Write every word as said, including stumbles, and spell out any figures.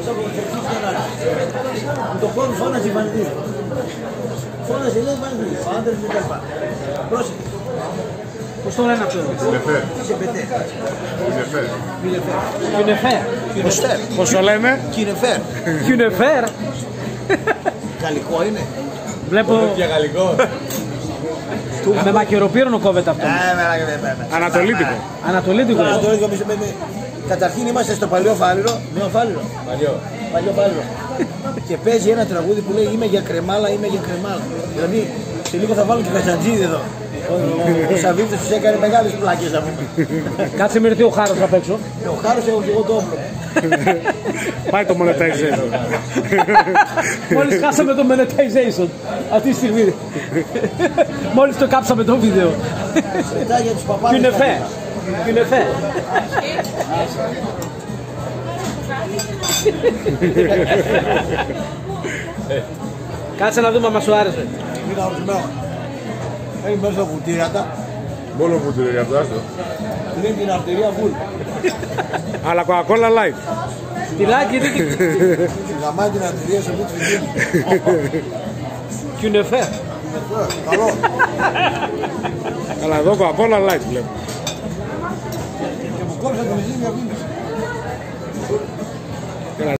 Με το χώρο φώναζε η Βανδί. Φώναζε λέει Βανδί, ο άντρας με τα λοιπά. Πρόσεχε. Πώς το λένε αυτό? Κινεφέρ. Σεπετέ. Κινεφέρ. Κινεφέρ. Πώς το λέμε? Κινεφέρ. Κινεφέρ. Γαλλικό είναι. Βλέπω... Για γαλλικό. Με μακεροπύρονο κόβεται αυτό. Ανατολίτικο. Ανατολίτικο. Ανατολίτικο. Καταρχήν είμαστε στο παλιό Φάληρο. Νέο Φάληρο. Παλιό. Παλιό Φάληρο. Και παίζει ένα τραγούδι που λέει είμαι για κρεμάλα, είμαι για κρεμάλα. Δηλαδή σε λίγο θα βάλω και Καζαντζίδη εδώ. Ο Σαββίδης τους έκανε μεγάλες πλάκες να πούμε. Κάτσε με ρωτή ο Χάρος απ' έξω. Ο Χάρος έχω και εγώ το όπλο. Πάει το monetization. Μόλις χάσαμε το monetization αυτή τη στιγμή. Μόλις το κάψαμε το βίντεο. Μετά για τους παπάδες. Κινεφέ. Κινεφέ. Κάτσε να δούμε αν μας σου άρεσε. Μήνα ορισμένο. Έχει μέσα βουτήρατα. Μόνο που του για αυτό. Λέει την αρτερία βουλ. Αλλά Coca-Cola light. Τιλάκι, τι Γαμάει την αρτερία σε αυτή τη φυγή. Κινεφέ. Καλό. Αλλά εδώ Coca-Cola light βλέπω.